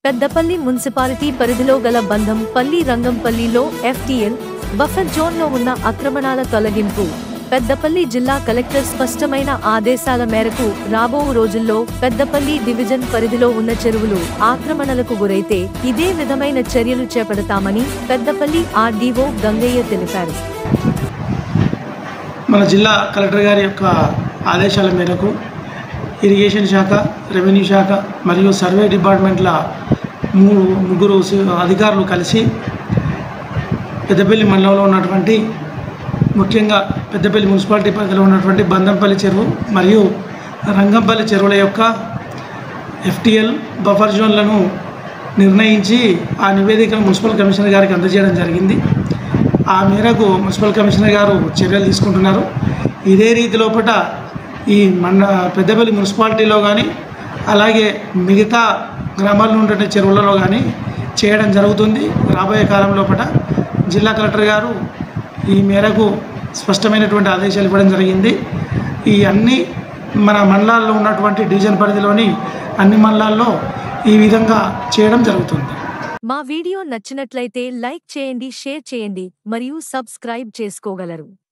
Peddapalli municipality పరిధిలో గల బంధంపల్లి రంగంపల్లిలో FTL buffer జోన్లో ఉన్న ఆక్రమణాల తొలగింపు. పెద్దపల్లి జిల్లా కలెక్టర్ స్పష్టమైన ఆదేశాల మేరకు రాబో రోజుల్లో పెద్దపల్లి డివిజన్ పరిధిలో ఉన్న చెరువులు ఆక్రమణలకు గురైతే ఇదే విధమైన చర్యలు చేపడతామని పెద్దపల్లి RDO గంగయ్య తెలిపారు. మన జిల్లా కలెక్టర్ గారి యొక్క ఆదేశాల మేరకు ఇరిగేషన్ శాఖ, రెవెన్యూ శాఖ మరియు సర్వే డిపార్ట్మెంట్ల ముగ్గురు అధికారులు కలిసి పెద్దపల్లి మండలంలో ఉన్నటువంటి ముఖ్యంగా పెద్దపల్లి మున్సిపాలిటీ పరిధిలో ఉన్నటువంటి బంధంపల్లి చెరువు మరియు రంగంపల్లి చెరువుల యొక్క FTL బఫర్ జోన్లను నిర్ణయించి ఆ నివేదికను మున్సిపల్ కమిషనర్ గారికి అందజేయడం జరిగింది. ఆ మేరకు మున్సిపల్ కమిషనర్ గారు చర్యలు తీసుకుంటున్నారు. ఇదే రీతి లోపల ఈ పెద్దపల్లి మున్సిపాలిటీలో కానీ అలాగే మిగతా గ్రామాల్లో ఉండే చెరువులలో కానీ చేయడం జరుగుతుంది. రాబోయే కాలం లోపల జిల్లా కలెక్టర్ గారు ఈ మేరకు స్పష్టమైనటువంటి ఆదేశాలు ఇవ్వడం జరిగింది. ఈ అన్ని మన మండలాల్లో ఉన్నటువంటి డివిజన్ పరిధిలోని అన్ని మండలాల్లో ఈ విధంగా చేయడం జరుగుతుంది. మా వీడియో నచ్చినట్లయితే లైక్ చేయండి, షేర్ చేయండి మరియు సబ్స్క్రైబ్ చేసుకోగలరు.